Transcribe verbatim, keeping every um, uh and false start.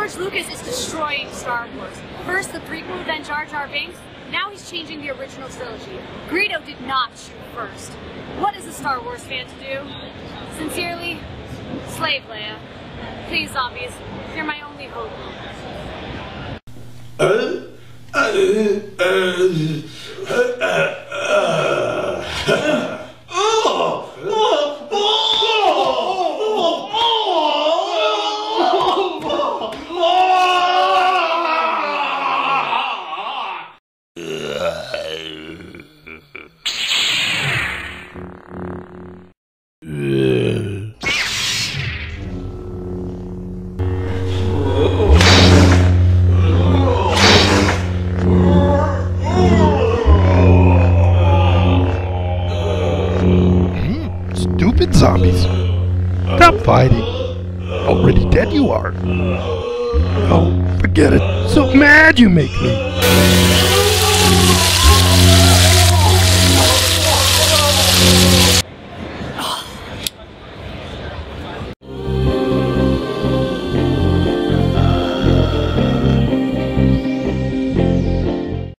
George Lucas is destroying Star Wars. First the prequel, then Jar Jar Binks. Now he's changing the original trilogy. Greedo did not shoot first. What is a Star Wars fan to do? Sincerely, Slave Leia. Please, zombies, you're my only hope. Uh, uh, uh, uh, uh, uh. Oh! Oh! Stupid zombies. Stop fighting. Already dead you are. Oh, forget it. So mad you make me.